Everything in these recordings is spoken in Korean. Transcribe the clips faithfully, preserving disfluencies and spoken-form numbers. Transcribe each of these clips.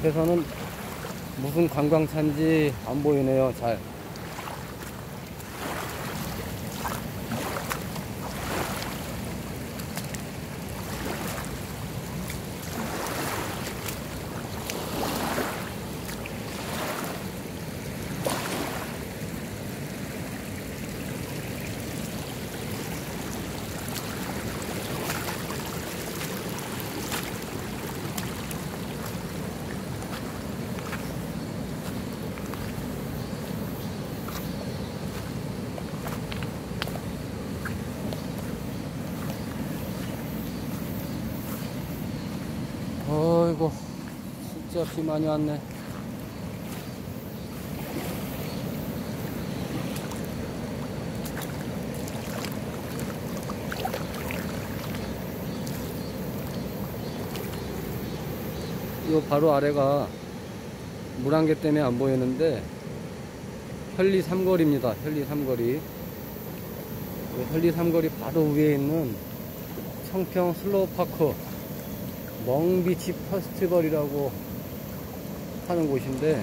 앞에서는 무슨 관광차인지 안 보이네요, 잘. 어이구, 진짜 비 많이 왔네. 요 바로 아래가 물안개 때문에 안 보이는데 현리 삼거리입니다. 현리 삼거리. 현리 삼거리 바로 위에 있는 청평 슬로우파크 멍비치 페스티벌이라고 하는 곳인데,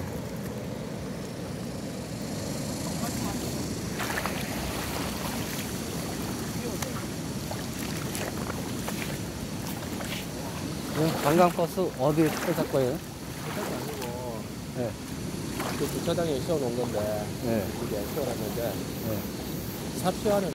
관광버스 어디에 탈 거예요? 주차장이 아니고, 네. 그 주차장에 세워놓은 건데, 네. 이게 세워놨는데, 네. 삽시하는